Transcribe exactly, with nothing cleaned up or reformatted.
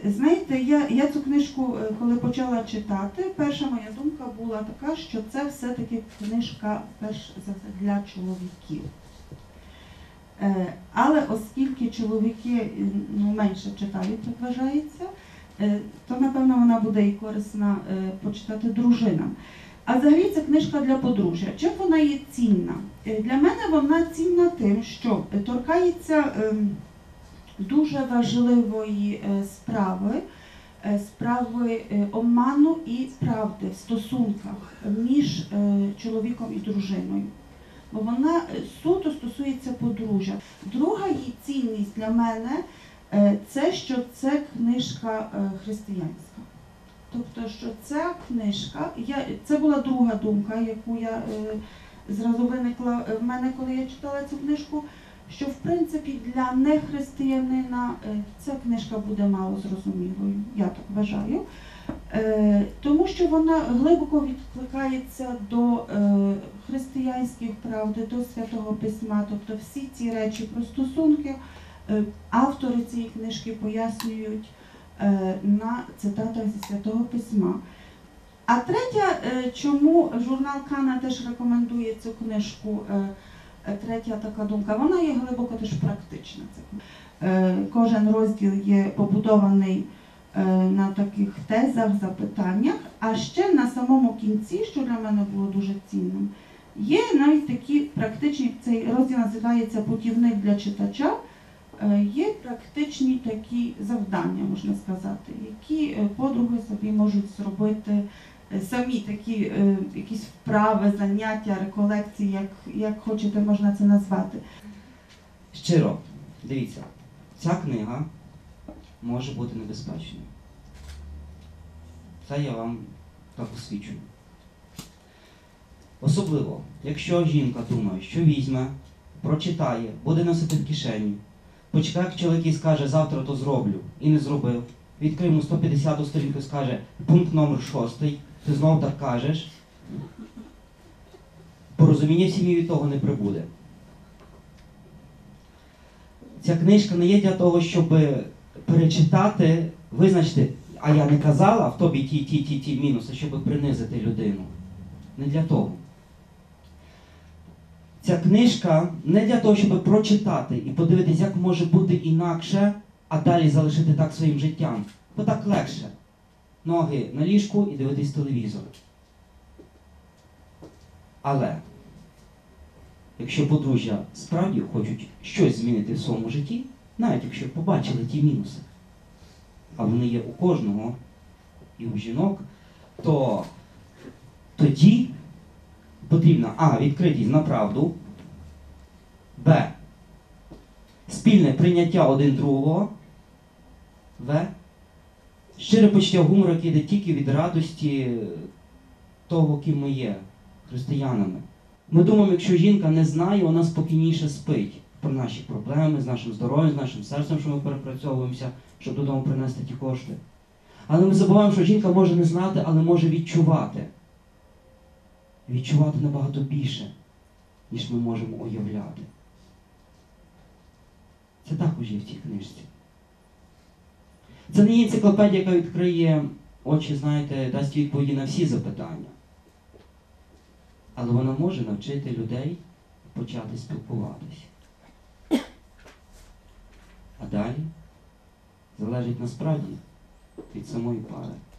Знаєте, я, я цю книжку, коли почала читати, перша моя думка була така, що це все-таки книжка перш за все для чоловіків. Але оскільки чоловіки ну, менше читають, як вважається, то, напевно, вона буде і корисна почитати дружинам. А взагалі це книжка для подружжя. Чим вона є цінна? Для мене вона цінна тим, що торкається дуже важливої справи, справи обману і правди в стосунках між чоловіком і дружиною. Бо вона суто стосується подружжя. Друга її цінність для мене – це, що це книжка християнська. Тобто, що ця книжка, я, це була друга думка, яку я е, зразу виникла в мене, коли я читала цю книжку, що в принципі для нехристиянина е, ця книжка буде мало зрозумілою, я так вважаю, е, тому що вона глибоко відкликається до е, християнських правд, до Святого Письма, тобто всі ці речі про стосунки е, автори цієї книжки пояснюють на цитатах зі Святого Письма. А третя, чому журнал Кана теж рекомендує цю книжку, третя така думка, вона є глибоко теж практична. Кожен розділ є побудований на таких тезах, запитаннях, а ще на самому кінці, що для мене було дуже цінним, є навіть такі практичні, цей розділ називається «Путівник для читача», є практичні такі завдання, можна сказати, які подруги собі можуть зробити самі, такі якісь вправи, заняття, реколекції, як, як хочете, можна це назвати. Щиро, дивіться, ця книга може бути небезпечною. Це я вам так освічую. Особливо, якщо жінка думає, що візьме, прочитає, буде носити в кишені, почекає, як чоловік і скаже, завтра то зроблю, і не зробив. Відкриє йому сто п'ятдесяту сторінку і скаже, пункт номер шостий, ти знову так кажеш. Порозуміння в сім'ї від того не прибуде. Ця книжка не є для того, щоб перечитати, визначити, а я не казала, в тобі ті, ті, ті, ті мінуси, щоб принизити людину. Не для того. Ця книжка не для того, щоб прочитати і подивитися, як може бути інакше, а далі залишити так своїм життям. Бо так легше. Ноги на ліжку і дивитись телевізор. Але, якщо подружжя справді хочуть щось змінити в своєму житті, навіть якщо побачили ті мінуси, а вони є у кожного і у жінок, то тоді потрібна а. відкритість на правду, б. спільне прийняття один другого, в. щире почуття гумору, яке йде тільки від радості того, ким ми є, християнами. Ми думаємо, якщо жінка не знає, вона спокійніше спить про наші проблеми, з нашим здоров'ям, з нашим серцем, що ми перепрацьовуємося, щоб додому принести ті кошти. Але ми забуваємо, що жінка може не знати, але може відчувати. Відчувати набагато більше, ніж ми можемо уявляти. Це також є в цій книжці. Це не є енциклопедія, яка відкриє очі, знаєте, дасть відповіді на всі запитання. Але вона може навчити людей почати спілкуватися. А далі залежить насправді від самої пари.